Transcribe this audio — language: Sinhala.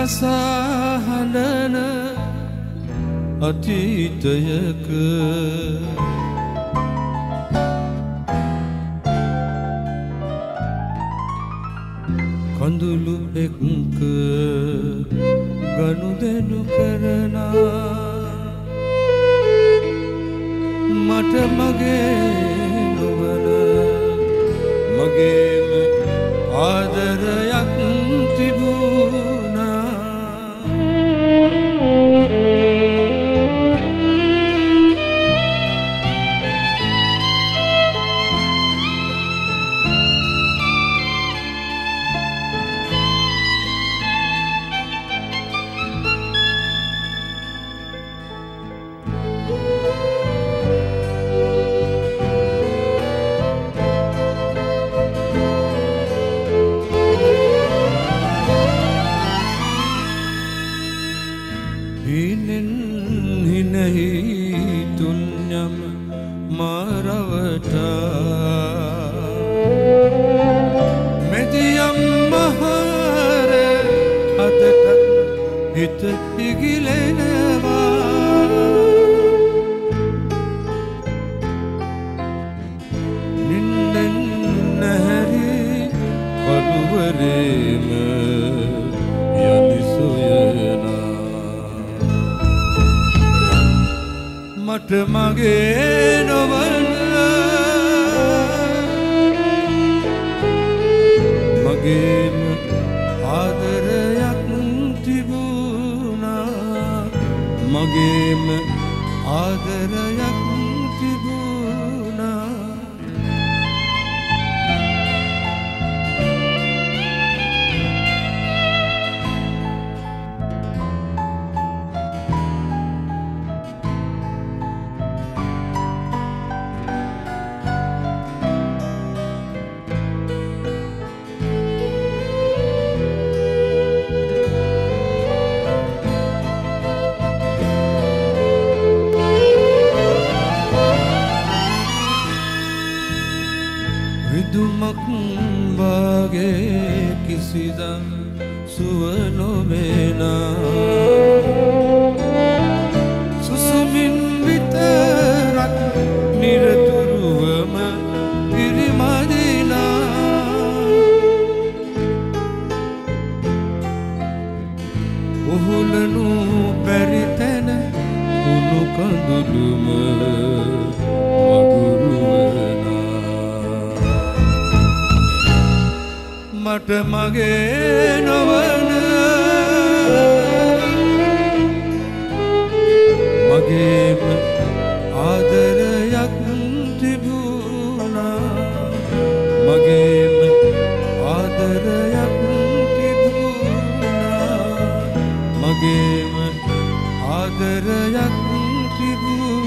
අසහනන අතීතයක කඳුළු එක්ක ගනුදෙනු කරනා මට මගේ නොවන මගේම ආදරයක් තිබුණා තුන්යම මාරවටා මෙදියම් මහර අතට හිත ඉගිලෙනවා නින්නෙන් නැහැරි කළුවරේම යලි සොයනා මට මගේ නොවන මගේම ආදරයක් තිබුණා මගේම ආදරයක් තිබුණා විදුමක් වාගේ කිසිදා සුව නොවේනා සුසුමින් විතරක් නිරතුරුවම පිරිමදිනා උහුලනු බැරි තැන උණු කඳුළුම මට මගේ නොවන මගේම ආදරයක් තිබුණා මගේම ආදරයක් තිබුණා මගේම ආදරයක් තිබුණා